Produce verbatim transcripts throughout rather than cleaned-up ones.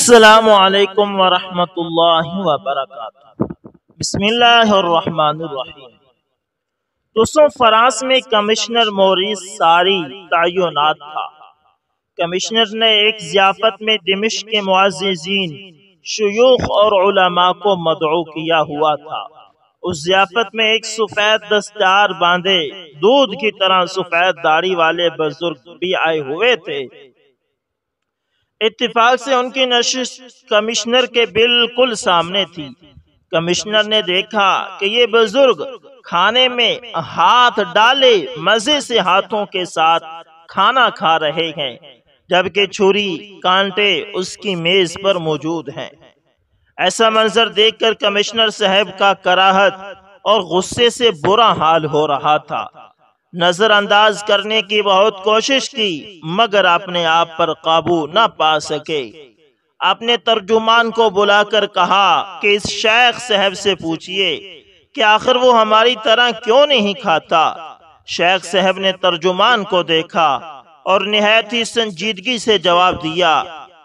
السلام علیکم ورحمۃ اللہ وبرکاتہ۔ بسم اللہ الرحمن الرحیم۔ دوستوں، فرانس میں کمشنر موریس ساری تعینات تھا۔ کمشنر نے ایک ضیافت میں دمشق کے معززین، شیوخ اور علماء کو مدعو کیا ہوا تھا۔ اس ضیافت میں ایک سفید دستار باندھے دودھ کی طرح سفید داڑھی والے بزرگ بھی آئے ہوئے تھے۔ اتفاق سے ان کی نشست کمشنر کے بالکل سامنے تھی۔ کمشنر نے دیکھا کہ یہ بزرگ کھانے میں ہاتھ ڈالے مزے سے ہاتھوں کے ساتھ کھانا کھا رہے ہیں، جبکہ چھری کانٹے اس کی میز پر موجود ہیں۔ ایسا منظر دیکھ کر کمشنر صاحب کا کراہت اور غصے سے برا حال ہو رہا تھا۔ نظر انداز کرنے کی بہت کوشش کی، مگر اپنے آپ پر قابو نہ پا سکے۔ اپنے ترجمان کو بلا کر کہا کہ اس شیخ صاحب سے پوچھئے کہ آخر وہ ہماری طرح کیوں نہیں کھاتا۔ شیخ صاحب نے ترجمان کو دیکھا اور نہایت ہی سنجیدگی سے جواب دیا،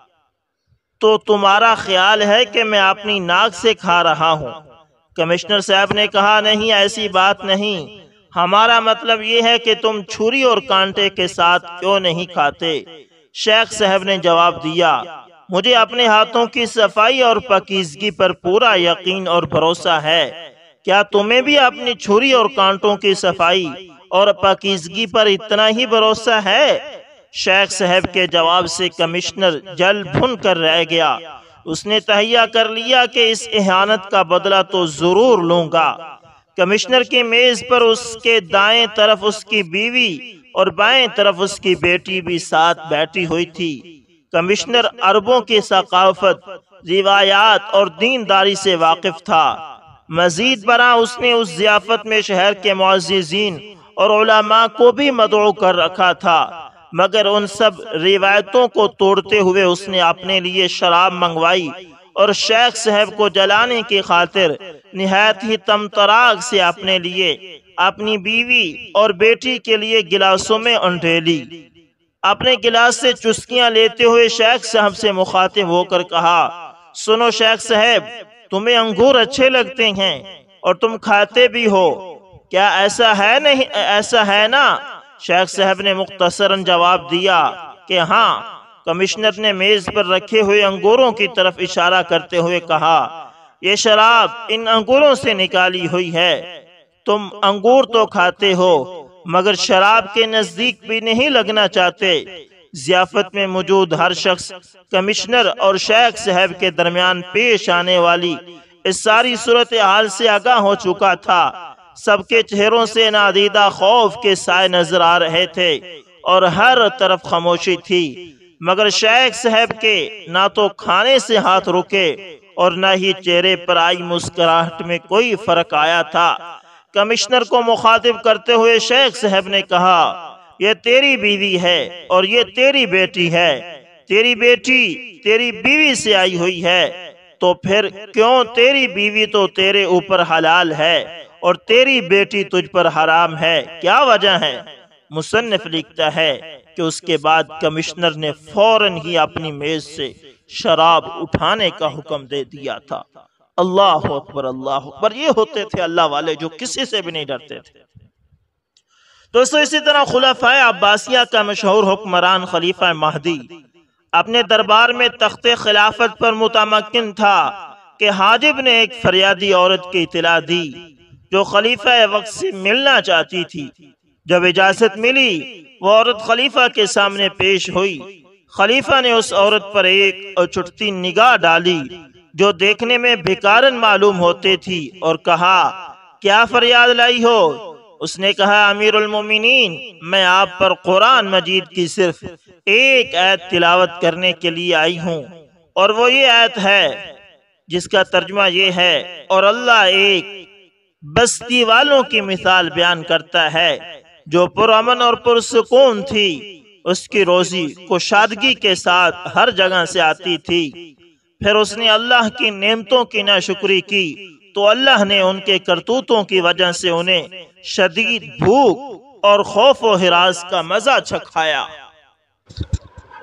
تو تمہارا خیال ہے کہ میں اپنی ناک سے کھا رہا ہوں؟ کمشنر صاحب نے کہا، نہیں، ایسی بات نہیں، ہمارا مطلب یہ ہے کہ تم چھری اور کانٹے کے ساتھ کیوں نہیں کھاتے؟ شیخ صاحب نے جواب دیا، مجھے اپنے ہاتھوں کی صفائی اور پاکیزگی پر پورا یقین اور بھروسہ ہے۔ کیا تمہیں بھی اپنی چھری اور کانٹوں کی صفائی اور پاکیزگی پر اتنا ہی بھروسہ ہے؟ شیخ صاحب کے جواب سے کمشنر جل بھن کر رہ گیا۔ اس نے تہیہ کر لیا کہ اس اہانت کا بدلہ تو ضرور لوں گا۔ کمشنر کی میز پر اس کے دائیں طرف اس کی بیوی اور بائیں طرف اس کی بیٹی بھی ساتھ بیٹھی ہوئی تھی۔ کمشنر عربوں کی ثقافت، روایات اور دینداری سے واقف تھا۔ مزید برآں اس نے اس ضیافت میں شہر کے معززین اور علماء کو بھی مدعو کر رکھا تھا، مگر ان سب روایتوں کو توڑتے ہوئے اس نے اپنے لیے شراب منگوائی اور شیخ صاحب کو جلانے کی خاطر نہایت ہی تمطراق سے اپنے لیے، اپنی بیوی اور بیٹی کے لیے گلاسوں میں انڈیلی۔ اپنے گلاس سے چسکیاں لیتے ہوئے شیخ صاحب سے مخاطب ہو کر کہا، سنو شیخ صاحب، تمہیں انگور اچھے لگتے ہیں اور تم کھاتے بھی ہو، کیا ایسا ہے نہیں ایسا ہے نا؟ شیخ صاحب نے مختصراً جواب دیا کہ ہاں۔ کمشنر نے میز پر رکھے ہوئے انگوروں کی طرف اشارہ کرتے ہوئے کہا، یہ شراب ان انگوروں سے نکالی ہوئی ہے۔ تم انگور تو کھاتے ہو، مگر شراب کے نزدیک بھی نہیں لگنا چاہتے۔ ضیافت میں موجود ہر شخص کمشنر اور شیخ صاحب کے درمیان پیش آنے والی اس ساری صورتحال سے آگاہ ہو چکا تھا۔ سب کے چہروں سے نادیدہ خوف کے سائے نظر آ رہے تھے اور ہر طرف خاموشی تھی، مگر شیخ صاحب کے نہ تو کھانے سے ہاتھ رکے اور نہ ہی چہرے پر آئی مسکراہٹ میں کوئی فرق آیا تھا۔ کمشنر کو مخاطب کرتے ہوئے شیخ صاحب نے کہا، یہ تیری بیوی ہے اور یہ تیری بیٹی ہے۔ تیری بیٹی تیری بیوی سے آئی ہوئی ہے، تو پھر کیوں تیری بیوی تو تیرے اوپر حلال ہے اور تیری بیٹی تجھ پر حرام ہے؟ کیا وجہ ہے؟ مصنف لکھتا ہے کہ اس کے بعد کمشنر نے فوراً ہی اپنی میز سے شراب اٹھانے کا حکم دے دیا تھا۔ اللہ اکبر، اللہ اکبر۔ یہ ہوتے تھے اللہ والے جو کسی سے بھی نہیں ڈرتے تھے۔ دوستو، اسی طرح خلفائے عباسیہ کا مشہور حکمران خلیفہ مہدی اپنے دربار میں تخت خلافت پر متمکن تھا کہ حاجب نے ایک فریادی عورت کی اطلاع دی جو خلیفہ وقت سے ملنا چاہتی تھی۔ جب اجازت ملی، وہ عورت خلیفہ کے سامنے پیش ہوئی۔ خلیفہ نے اس عورت پر ایک اچھٹتی نگاہ ڈالی جو دیکھنے میں بھکارن معلوم ہوتی تھی اور کہا، کیا فریاد لائی ہو؟ اس نے کہا، امیر المومنین، میں آپ پر قرآن مجید کی صرف ایک آیت تلاوت کرنے کے لیے آئی ہوں، اور وہ یہ آیت ہے جس کا ترجمہ یہ ہے، اور اللہ ایک بستی والوں کی مثال بیان کرتا ہے جو پرامن اور پرسکون تھی، اس کی روزی کشادگی کے ساتھ ہر جگہ سے آتی تھی۔ پھر اس نے اللہ کی نعمتوں کی ناشکری کی تو اللہ نے ان کے کرتوتوں کی وجہ سے انہیں شدید بھوک اور خوف و ہراس کا مزہ چکھایا۔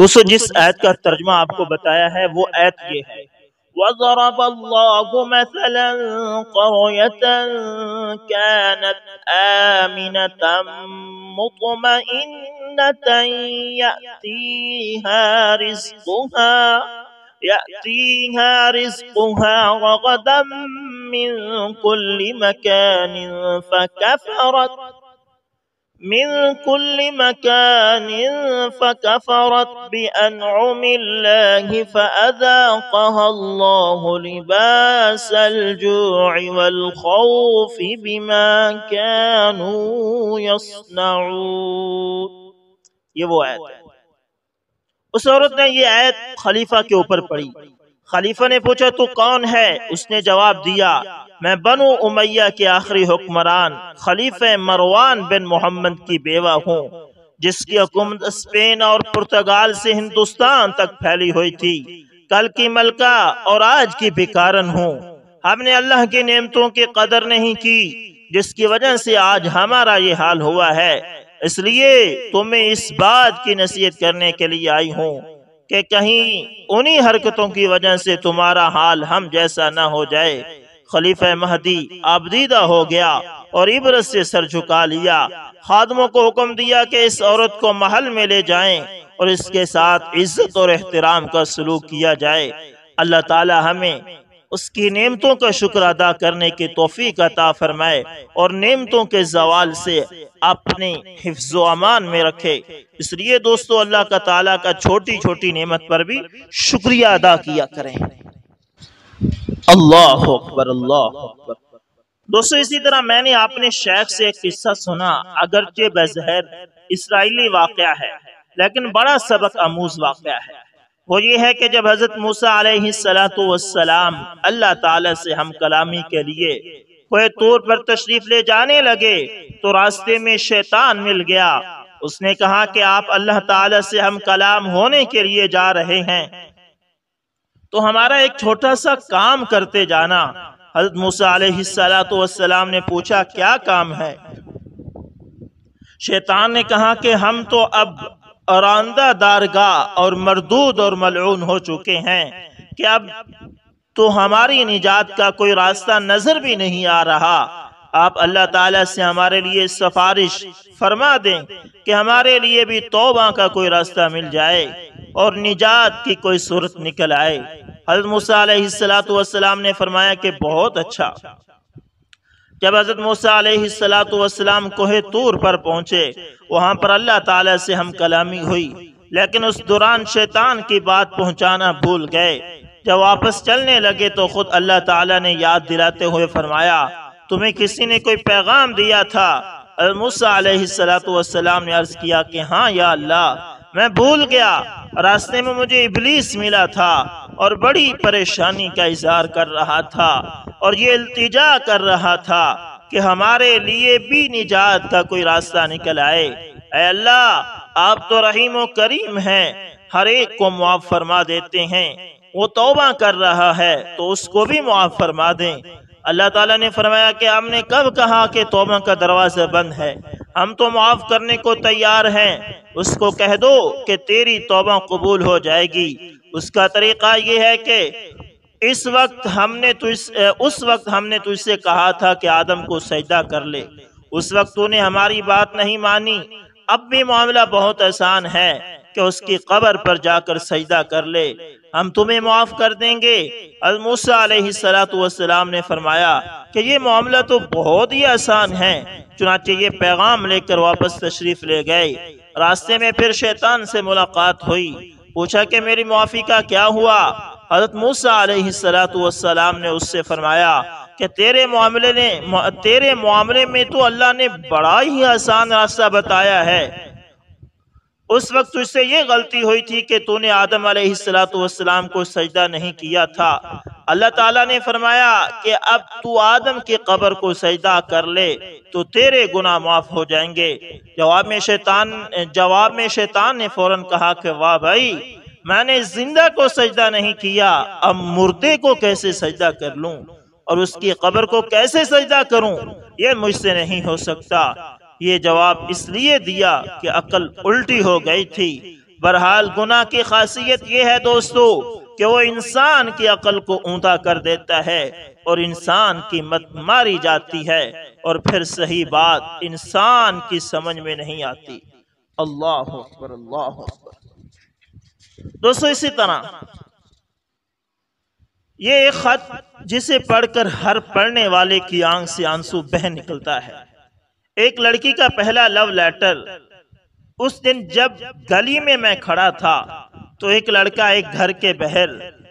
اس جس آیت کا ترجمہ آپ کو بتایا ہے وہ آیت یہ ہے، وَضَرَبَ اللَّهُ مَثَلًا قَرْيَةً كَانَتْ آمِنَةً مُطْمَئِنَّةً يَأْتِيهَا رِزْقُهَا يأتيها رزقها رغدا من كل مكان فكفرت من كل مكان فكفرت بأنعم الله فأذاقها الله لباس الجوع والخوف بما كانوا يصنعون۔ یہ وہ آیت ہے۔ اس عورت نے یہ آیت خلیفہ کے اوپر پڑھی۔ خلیفہ نے پوچھا تو کون ہے؟ اس نے جواب دیا میں بنو امیہ کے آخری حکمران خلیفہ مروان بن محمد کی بیوہ ہوں، جس کی حکومت اسپین اور پرتگال سے ہندوستان تک پھیلی ہوئی تھی، کل کی ملکہ اور آج کی بھکارن ہوں۔ ہم نے اللہ کی نعمتوں کی قدر نہیں کی، جس کی وجہ سے آج ہمارا یہ حال ہوا ہے، اس لیے تمہیں اس بات کی نصیحت کرنے کے لیے آئی ہوں کہ کہیں انہی حرکتوں کی وجہ سے تمہارا حال ہم جیسا نہ ہو جائے۔ خلیفہ مہدی آبدیدہ ہو گیا اور عبرت سے سر جھکا لیا۔ خادموں کو حکم دیا کہ اس عورت کو محل میں لے جائیں اور اس کے ساتھ عزت اور احترام کا سلوک کیا جائے۔ اللہ تعالی ہمیں اس کی نعمتوں کا شکر ادا کرنے کی توفیق عطا فرمائے اور نعمتوں کے زوال سے اپنے حفظ و امان میں رکھے۔ اس لیے دوستو اللہ کا تعالیٰ کا چھوٹی چھوٹی نعمت پر بھی شکریہ ادا کیا کریں۔ اللہ اکبر، اللہ اکبر۔ دوستو اسی طرح میں نے اپنے شیخ سے ایک قصہ سنا، اگرچہ بظاہر اسرائیلی واقعہ ہے لیکن بڑا سبق آموز واقعہ ہے۔ وہ یہ ہے کہ جب حضرت موسیٰ علیہ السلام اللہ تعالیٰ سے ہم کلامی کے لیے کوہ طور پر تشریف لے جانے لگے تو راستے میں شیطان مل گیا۔ اس نے کہا کہ آپ اللہ تعالیٰ سے ہم کلام ہونے کے لیے جا رہے ہیں تو ہمارا ایک چھوٹا سا کام کرتے جانا۔ حضرت موسیٰ علیہ السلام نے پوچھا کیا کام ہے؟ شیطان نے کہا کہ ہم تو اب اراندہ دارگاہ اور مردود اور ملعون ہو چکے ہیں کہ اب تو ہماری نجات کا کوئی راستہ نظر بھی نہیں آ رہا۔ آپ اللہ تعالیٰ سے ہمارے لیے سفارش فرما دیں کہ ہمارے لیے بھی توبہ کا کوئی راستہ مل جائے اور نجات کی کوئی صورت نکل آئے۔ حضرت موسیٰ علیہ السلام نے فرمایا کہ بہت اچھا۔ جب حضرت موسیٰ علیہ السلام کوہ طور پر پہنچے وہاں پر اللہ تعالیٰ سے ہم کلامی ہوئی، لیکن اس دوران شیطان کی بات پہنچانا بھول گئے۔ جب واپس چلنے لگے تو خود اللہ تعالیٰ نے یاد دلاتے ہوئے فرمایا تمہیں کسی نے کوئی پیغام دیا تھا؟ حضرت موسیٰ علیہ السلام نے عرض کیا کہ ہاں یا اللہ میں بھول گیا، راستے میں مجھے ابلیس ملا تھا اور بڑی پریشانی کا اظہار کر رہا تھا اور یہ التجا کر رہا تھا کہ ہمارے لیے بھی نجات کا کوئی راستہ نکل آئے۔ اے اللہ آپ تو رحیم و کریم ہیں، ہر ایک کو معاف فرما دیتے ہیں، وہ توبہ کر رہا ہے تو اس کو بھی معاف فرما دیں۔ اللہ تعالیٰ نے فرمایا کہ ہم نے کب کہا کہ توبہ کا دروازہ بند ہے؟ ہم تو معاف کرنے کو تیار ہیں، اس کو کہہ دو کہ تیری توبہ قبول ہو جائے گی۔ اس کا طریقہ یہ ہے کہ اس وقت ہم نے تو اس, اس وقت ہم نے تجھ سے کہا تھا کہ آدم کو سجدہ کر لے، اس وقت تو نے ہماری بات نہیں مانی، اب بھی معاملہ بہت آسان ہے کہ اس کی قبر پر جا کر سجدہ کر لے، ہم تمہیں معاف کر دیں گے۔ حضرت موسیٰ علیہ السلام نے فرمایا کہ یہ معاملہ تو بہت ہی آسان ہے، چنانچہ یہ پیغام لے کر واپس تشریف لے گئے۔ راستے میں پھر شیطان سے ملاقات ہوئی، پوچھا کہ میری معافی کا کیا ہوا؟ حضرت موسیٰ علیہ السلام نے اس سے فرمایا کہ تیرے معاملے نے تیرے معاملے میں تو اللہ نے بڑا ہی آسان راستہ بتایا ہے، اس وقت تجھ سے یہ غلطی ہوئی تھی کہ تو نے آدم علیہ السلام کو سجدہ نہیں کیا تھا۔ اللہ تعالیٰ نے فرمایا کہ اب تو آدم کی قبر کو سجدہ کر لے تو تیرے گناہ معاف ہو جائیں گے۔ جواب میں شیطان جواب میں شیطان نے فوراً کہا کہ واہ بھائی، میں نے زندہ کو سجدہ نہیں کیا، اب مردے کو کیسے سجدہ کر لوں اور اس کی قبر کو کیسے سجدہ کروں؟ یہ مجھ سے نہیں ہو سکتا۔ یہ جواب اس لیے دیا کہ عقل الٹی ہو گئی تھی۔ بہرحال گناہ کی خاصیت یہ ہے دوستو کہ وہ انسان کی عقل کو اوندا کر دیتا ہے اور انسان کی مت ماری جاتی ہے اور پھر صحیح بات انسان کی سمجھ میں نہیں آتی۔ اللہ اکبر اللہ اکبر۔ دوستو اسی طرح یہ ایک خط جسے پڑھ کر ہر پڑھنے والے کی آنکھ سے آنسو بہہ نکلتا ہے۔ ایک لڑکی کا پہلا لو لیٹر۔ اس دن جب گلی میں میں کھڑا تھا تو ایک لڑکا ایک گھر کے باہر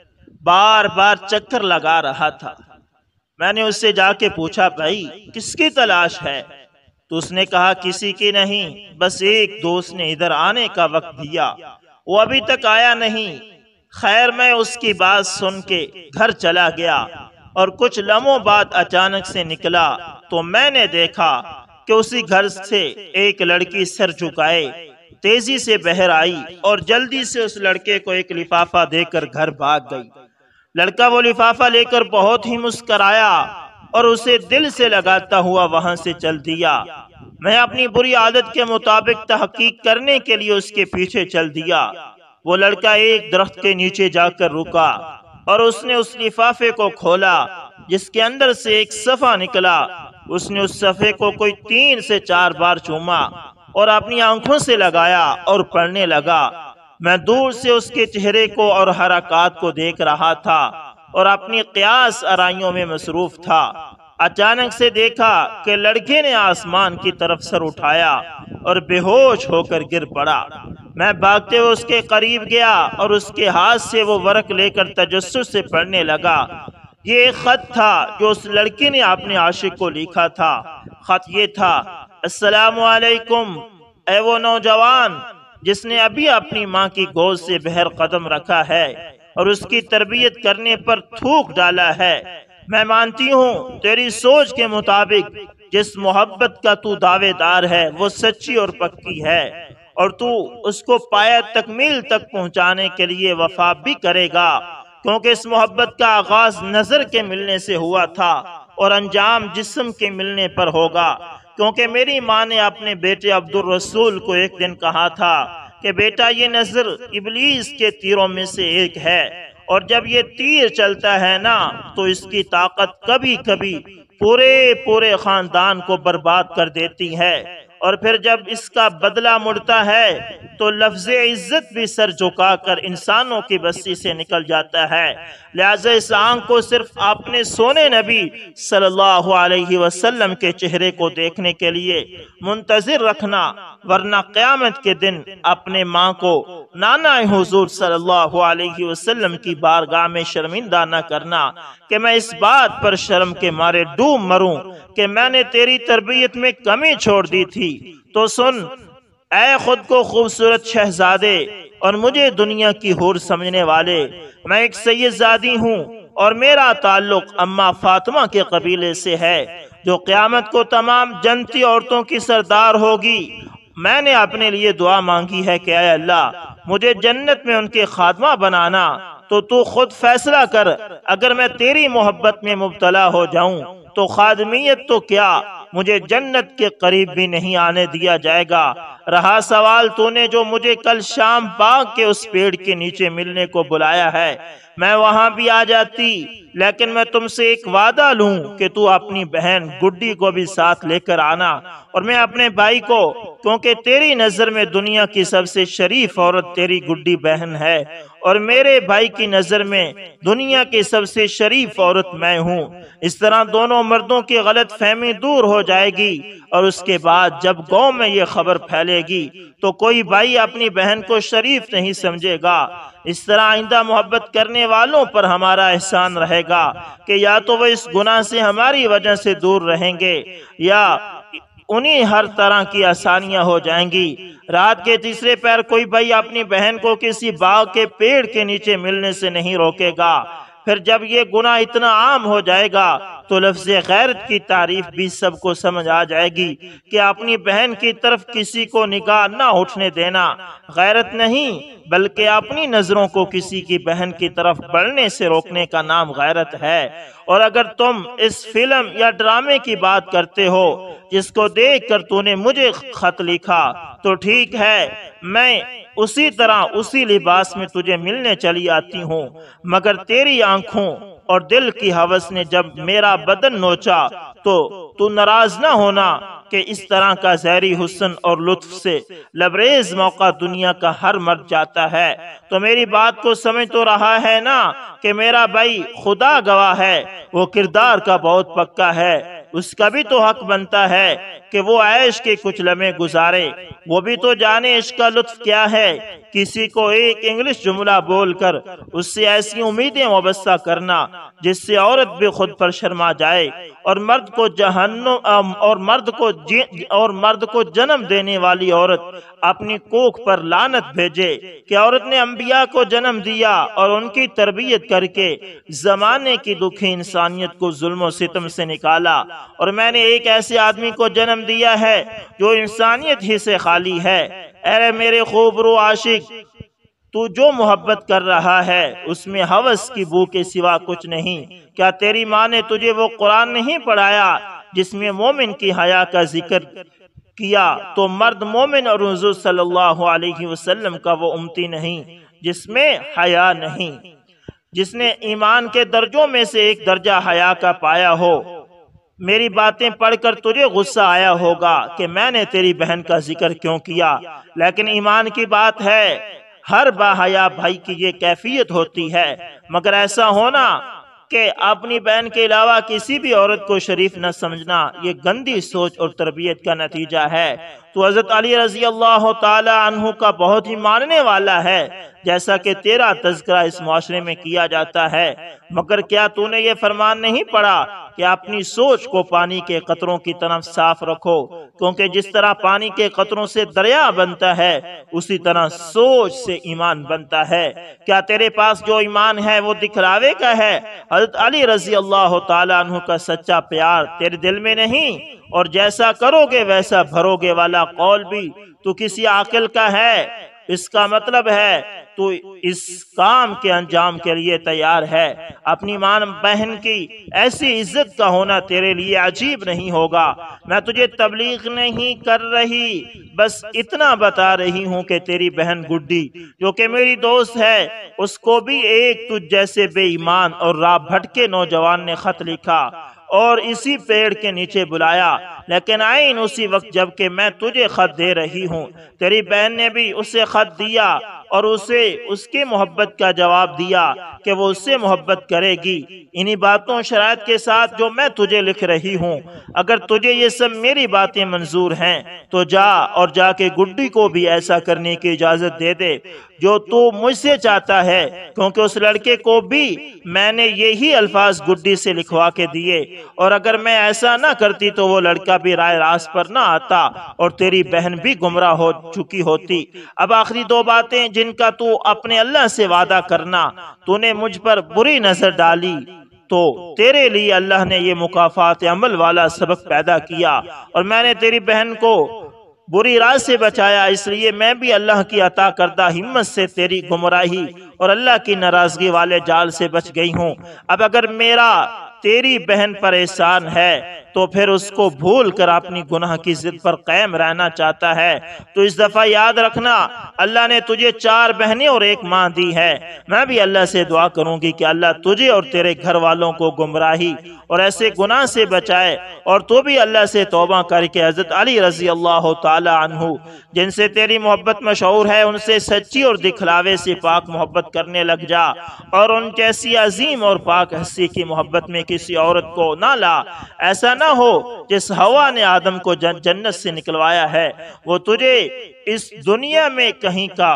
بار بار چکر لگا رہا تھا۔ میں نے اس سے جا کے پوچھا بھائی کس کی تلاش ہے؟ تو اس نے کہا کسی کی نہیں، بس ایک دوست نے ادھر آنے کا وقت دیا، وہ ابھی تک آیا نہیں۔ خیر میں اس کی بات سن کے گھر چلا گیا اور کچھ لمحوں بعد اچانک سے نکلا تو میں نے دیکھا کہ اسی گھر سے ایک لڑکی سر جھکائے تیزی سے باہر آئی اور جلدی سے اس لڑکے کو ایک لفافہ دے کر گھر بھاگ گئی۔ لڑکا وہ لفافہ لے کر بہت ہی مسکرایا اور اسے دل سے لگاتا ہوا وہاں سے چل دیا۔ میں اپنی بری عادت کے مطابق تحقیق کرنے کے لیے اس کے پیچھے چل دیا۔ وہ لڑکا ایک درخت کے نیچے جا کر رکا اور اس نے اس لفافے کو کھولا جس کے اندر سے ایک صفحہ نکلا۔ اس نے اس صفحے کو کوئی تین سے چار بار چوما اور اپنی آنکھوں سے لگایا اور پڑھنے لگا۔ میں دور سے اس کے چہرے کو اور حرکات کو دیکھ رہا تھا اور اپنی قیاس آرائیوں میں مصروف تھا۔ اچانک سے دیکھا کہ لڑکے نے آسمان کی طرف سر اٹھایا اور بے ہوش ہو کر گر پڑا۔ میں بھاگتے ہوئے اس کے قریب گیا اور اس کے ہاتھ سے وہ ورق لے کر تجسس سے پڑھنے لگا۔ یہ ایک خط تھا جو اس لڑکی نے اپنے عاشق کو لکھا تھا۔ خط یہ تھا، السلام علیکم اے وہ نوجوان جس نے ابھی اپنی ماں کی گود سے باہر قدم رکھا ہے اور اس کی تربیت کرنے پر تھوک ڈالا ہے۔ میں مانتی ہوں تیری سوچ کے مطابق جس محبت کا تو دعوے دار ہے وہ سچی اور پکی ہے اور تو اس کو پایہ تکمیل تک پہنچانے کے لیے وفا بھی کرے گا، کیونکہ اس محبت کا آغاز نظر کے ملنے سے ہوا تھا اور انجام جسم کے ملنے پر ہوگا۔ کیونکہ میری ماں نے اپنے بیٹے عبد الرسول کو ایک دن کہا تھا کہ بیٹا یہ نظر ابلیس کے تیروں میں سے ایک ہے اور جب یہ تیر چلتا ہے نا تو اس کی طاقت کبھی کبھی پورے پورے خاندان کو برباد کر دیتی ہے اور پھر جب اس کا بدلہ مڑتا ہے تو لفظ عزت بھی سر جھکا کر انسانوں کی بستی سے نکل جاتا ہے۔ لہذا اس آنکھ کو صرف اپنے سونے نبی صلی اللہ علیہ وسلم کے چہرے کو دیکھنے کے لیے منتظر رکھنا، ورنہ قیامت کے دن اپنے ماں کو نانا حضور صلی اللہ علیہ وسلم کی بارگاہ میں شرمندہ نہ کرنا کہ میں اس بات پر شرم کے مارے ڈوب مروں کہ میں نے تیری تربیت میں کمی چھوڑ دی تھی۔ تو سن اے خود کو خوبصورت شہزادے اور مجھے دنیا کی حور سمجھنے والے، میں ایک سید زادی ہوں اور میرا تعلق اماں فاطمہ کے قبیلے سے ہے جو قیامت کو تمام جنتی عورتوں کی سردار ہوگی۔ میں نے اپنے لیے دعا مانگی ہے کہ اے اللہ مجھے جنت میں ان کے خادمہ بنانا، تو تو خود فیصلہ کر، اگر میں تیری محبت میں مبتلا ہو جاؤں تو خادمیت تو کیا مجھے جنت کے قریب بھی نہیں آنے دیا جائے گا۔ رہا سوال تو نے جو مجھے کل شام باغ کے اس پیڑ کے نیچے ملنے کو بلایا ہے، میں وہاں بھی آ جاتی، لیکن میں تم سے ایک وعدہ لوں کہ تو اپنی بہن گڈی کو بھی ساتھ لے کر آنا اور میں اپنے بھائی کو، کیونکہ تیری نظر میں دنیا کی سب سے شریف عورت تیری گڈی بہن ہے اور میرے بھائی کی نظر میں دنیا کی سب سے شریف عورت میں ہوں۔ اس طرح دونوں مردوں کی غلط فہمی دور ہو جائے گی اور اس کے بعد جب گاؤں میں یہ خبر پھیلے گی تو کوئی بھائی اپنی بہن کو شریف نہیں سمجھے گا۔ اس طرح آئندہ محبت کرنے والوں پر ہمارا احسان رہے گا کہ یا تو وہ اس گناہ سے ہماری وجہ سے دور رہیں گے یا انہیں ہر طرح کی آسانیاں ہو جائیں گی۔ رات کے تیسرے پہر کوئی بھائی اپنی بہن کو کسی باغ کے پیڑ کے نیچے ملنے سے نہیں روکے گا۔ پھر جب یہ گناہ اتنا عام ہو جائے گا تو لفظ غیرت کی تعریف بھی سب کو سمجھ آ جائے گی کہ اپنی بہن کی طرف کسی کو نگاہ نہ اٹھنے دینا غیرت نہیں بلکہ اپنی نظروں کو کسی کی بہن کی طرف بڑھنے سے روکنے کا نام غیرت ہے۔ اور اگر تم اس فلم یا ڈرامے کی بات کرتے ہو جس کو دیکھ کر تو نے مجھے خط لکھا تو ٹھیک ہے، میں اسی طرح اسی لباس میں تجھے ملنے چلی آتی ہوں، مگر تیری آنکھوں اور دل کی ہوس نے جب میرا بدن نوچا تو تو ناراض نہ ہونا کہ اس طرح کا زہری حسن اور لطف سے لبریز موقع دنیا کا ہر مرد چاہتا ہے۔ تو میری بات کو سمجھ تو رہا ہے نا کہ میرا بھائی خدا گواہ ہے وہ کردار کا بہت پکا ہے، اس کا بھی تو حق بنتا ہے کہ وہ عیش کے کچھ لمحے گزارے، وہ بھی تو جانے عشق کا لطف کیا ہے۔ کسی کو ایک انگلش جملہ بول کر اس سے ایسی امیدیں وابستہ کرنا جس سے عورت بھی خود پر شرما جائے اور مرد کو جہنم اور مرد کو اور مرد کو جنم دینے والی عورت اپنی کوکھ پر لعنت بھیجے کہ عورت نے انبیاء کو جنم دیا اور ان کی تربیت کر کے زمانے کی دکھی انسانیت کو ظلم و ستم سے نکالا، اور میں نے ایک ایسے آدمی کو جنم دیا ہے جو انسانیت ہی سے خالی ہے۔ اے میرے خوبرو عاشق، تو جو محبت کر رہا ہے اس میں ہوس کی بو کے سوا کچھ نہیں۔ کیا تیری ماں نے تجھے وہ قرآن نہیں پڑھایا جس میں مومن کی حیا کا ذکر کیا؟ تو مرد مومن اور حضور صلی اللہ علیہ وسلم کا وہ امتی نہیں جس میں حیا نہیں، جس نے ایمان کے درجوں میں سے ایک درجہ حیا کا پایا ہو۔ میری باتیں پڑھ کر تجھے غصہ آیا ہوگا کہ میں نے تیری بہن کا ذکر کیوں کیا، لیکن ایمان کی بات ہے، ہر با حیا بھائی کی یہ کیفیت ہوتی ہے، مگر ایسا ہونا کہ اپنی بہن کے علاوہ کسی بھی عورت کو شریف نہ سمجھنا یہ گندی سوچ اور تربیت کا نتیجہ ہے۔ تو حضرت علی رضی اللہ تعالی عنہ کا بہت ہی ماننے والا ہے، جیسا کہ تیرا تذکرہ اس معاشرے میں کیا جاتا ہے، مگر کیا تو نے یہ فرمان نہیں پڑھا کہ اپنی سوچ کو پانی کے قطروں کی طرح صاف رکھو، کیونکہ جس طرح پانی کے قطروں سے دریا بنتا ہے اسی طرح سوچ سے ایمان بنتا ہے۔ کیا تیرے پاس جو ایمان ہے وہ دکھلاوے کا ہے؟ حضرت علی رضی اللہ تعالیٰ عنہ کا سچا پیار تیرے دل میں نہیں، اور جیسا کرو گے ویسا بھرو گے والا قول بھی تو کسی عاقل کا ہے۔ اس کا مطلب ہے تو اس کام کے انجام کے لیے تیار ہے۔ اپنی ماں بہن کی ایسی عزت کا ہونا تیرے لیے عجیب نہیں ہوگا۔ میں تجھے تبلیغ نہیں کر رہی، بس اتنا بتا رہی ہوں کہ تیری بہن گڈی جو کہ میری دوست ہے، اس کو بھی ایک تجھ جیسے بے ایمان اور راہ بھٹکے نوجوان نے خط لکھا اور اسی پیڑ کے نیچے بلایا، لیکن آئین اسی وقت جب کہ میں تجھے خط دے رہی ہوں تیری بہن نے بھی اسے خط دیا اور اسے اس کی محبت کا جواب دیا کہ وہ اس سے محبت کرے گی۔ انہی باتوں شرائط کے ساتھ جو میں تجھے لکھ رہی ہوں، اگر تجھے یہ سب میری باتیں منظور ہیں تو جا اور جا کے گڈی کو بھی ایسا کرنے کی اجازت دے دے جو تو مجھ سے چاہتا ہے، کیونکہ اس لڑکے کو بھی میں نے یہی الفاظ گڈی سے لکھوا کے دیے، اور اگر میں ایسا نہ کرتی تو وہ لڑکا بھی رائے راست پر نہ آتا اور تیری بہن بھی گمراہ ہو چکی ہوتی۔ اب آخری دو باتیں جن کا تو اپنے اللہ سے وعدہ کرنا، تو نے مجھ پر بری نظر ڈالی تو تیرے لیے اللہ نے یہ مکافات عمل والا سبق پیدا کیا، اور میں نے تیری بہن کو بری راہ سے بچایا، اس لیے میں بھی اللہ کی عطا کردہ ہمت سے تیری گمراہی اور اللہ کی ناراضگی والے جال سے بچ گئی ہوں۔ اب اگر میرا تیری بہن پر احسان ہے تو پھر اس کو بھول کر اپنی گناہ کی ضد پر قائم رہنا چاہتا ہے تو اس دفعہ یاد رکھنا، اللہ نے تجھے چار بہنیں اور ایک ماں دی ہے۔ میں بھی اللہ سے دعا کروں گی کہ اللہ تجھے اور تیرے گھر والوں کو گمراہی اور ایسے گناہ سے بچائے، اور تو بھی اللہ سے توبہ کر کے حضرت علی رضی اللہ تعالی عنہ جن سے تیری محبت مشہور ہے ان سے سچی اور دکھلاوے سے پاک محبت کرنے لگ جا، اور ان جیسی عظیم اور پاک ہستی کی محبت میں کسی عورت کو نہ لا۔ ایسا نہ ہو جس ہوا نے آدم کو جنت سے نکلوایا ہے وہ تجھے اس دنیا میں کہیں کا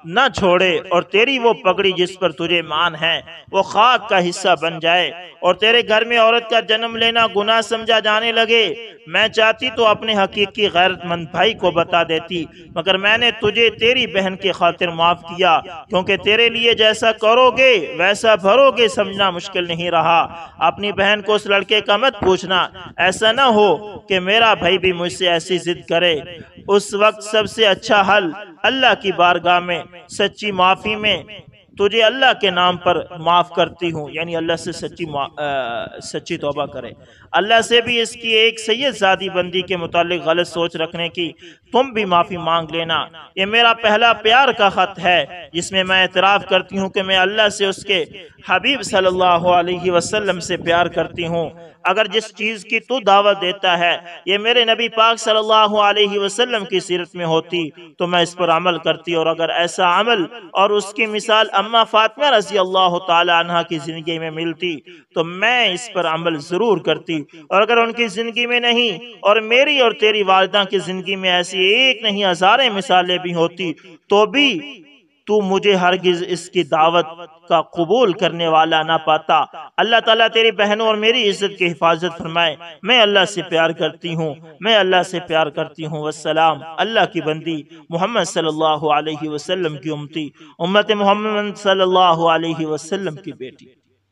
نہ چھوڑے اور تیری وہ پگڑی جس پر تجھے مان ہے وہ خاک کا حصہ بن جائے اور تیرے گھر میں عورت کا جنم لینا گناہ سمجھا جانے لگے۔ میں چاہتی تو اپنے حقیقی غیرت مند بھائی کو بتا دیتی، مگر میں نے تجھے تیری بہن کی خاطر معاف کیا، کیونکہ تیرے لیے جیسا کرو گے ویسا بھرو گے سمجھنا مشکل نہیں رہا۔ اپنی بہن کو اس لڑکے کا مت پوچھنا، ایسا نہ ہو کہ میرا بھائی بھی مجھ سے ایسی ضد کرے۔ اس وقت سب سے اچھا حل اللہ کی بارگاہ میں سچی معافی میں تجھے اللہ کے نام پر معاف کرتی ہوں، یعنی اللہ سے سچی سچی توبہ کرے۔ اللہ سے بھی اس کی ایک سید زادی بندی کے متعلق غلط سوچ رکھنے کی تم بھی معافی مانگ لینا۔ یہ میرا پہلا پیار کا خط ہے جس میں میں اعتراف کرتی ہوں کہ میں اللہ سے اس کے حبیب صلی اللہ علیہ وسلم سے پیار کرتی ہوں۔ اگر جس چیز کی تو دعوت دیتا ہے یہ میرے نبی پاک صلی اللہ علیہ وسلم کی سیرت میں ہوتی تو میں اس پر عمل کرتی، اور اگر ایسا عمل اور اس کی مثال اماں فاطمہ رضی اللہ تعالی عنہ کی زندگی میں ملتی تو میں اس پر عمل ضرور کرتی، اور اگر ان کی زندگی میں نہیں اور میری اور تیری والدہ کی زندگی میں ایسی ایک نہیں ہزاریں مثالیں بھی ہوتی تو بھی تو مجھے ہرگز اس کی دعوت کا قبول کرنے والا نہ پاتا۔ اللہ تعالیٰ تیری بہنوں اور میری عزت کی حفاظت فرمائے۔ میں اللہ سے پیار کرتی ہوں، میں اللہ سے پیار کرتی ہوں۔ والسلام۔ اللہ کی بندی محمد صلی اللہ علیہ وسلم کی امتی، امت محمد صلی اللہ علیہ وسلم کی بیٹی۔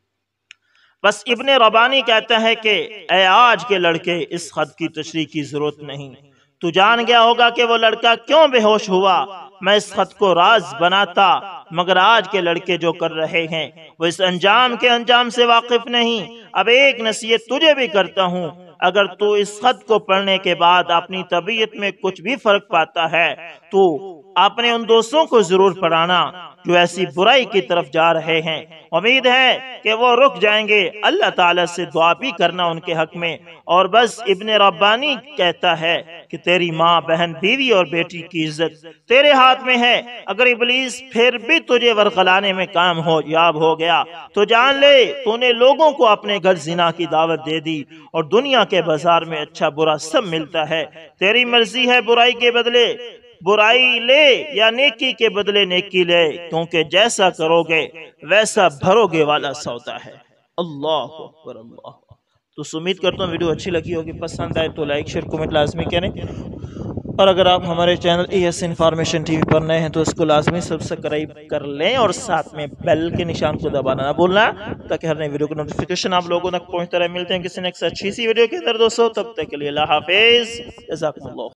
بس ابن ربانی کہتا ہے کہ اے آج کے لڑکے، اس خط کی تشریح کی ضرورت نہیں، تو جان گیا ہوگا کہ وہ لڑکا کیوں بے ہوش ہوا۔ میں اس خط کو راز بناتا، مگر آج کے لڑکے جو کر رہے ہیں وہ اس انجام کے انجام سے واقف نہیں۔ اب ایک نصیحت تجھے بھی کرتا ہوں، اگر تو اس خط کو پڑھنے کے بعد اپنی طبیعت میں کچھ بھی فرق پاتا ہے تو اپنے ان دوستوں کو ضرور پڑھانا جو ایسی برائی کی طرف جا رہے ہیں۔ امید ہے کہ وہ رک جائیں گے۔ اللہ تعالیٰ سے دعا بھی کرنا ان کے حق میں۔ اور بس ابن ربانی کہتا ہے کہ تیری ماں، بہن، بیوی اور بیٹی کی عزت تیرے ہاتھ میں ہے۔ اگر ابلیس پھر بھی تجھے ورغلانے میں کام ہو یاب ہو گیا تو جان لے تو نے لوگوں کو اپنے گھر زنا کی دعوت دے دی، اور دنیا کے بازار میں اچھا برا سب ملتا ہے۔ تیری مرضی ہے، برائی کے بدلے برائی لے یا نیکی کے بدلے نیکی لے، کیونکہ جیسا کرو گے ویسا بھرو گے والا سودا ہے۔ اللہ اکبر، اللہ۔ تو امید کرتا ہوں ویڈیو اچھی لگی ہوگی، پسند آئے تو لائک شیئر کمنٹ لازمی کریں، اور اگر آپ ہمارے channel E S information T V پر نئے ہیں تو اس کو لازمی سبسکرائب کر لیں، اور ساتھ میں بیل کے نشان کو دبانا نہ بھولنا تاکہ ہر نئی ویڈیو کا نوٹیفیکیشن آپ لوگوں تک پہنچتا رہے۔ ملتے ہیں کسی نیکسٹ اچھی سی ویڈیو کے اندر دوستو، تب تک کے لیے اللہ حافظ، جزاکم اللہ۔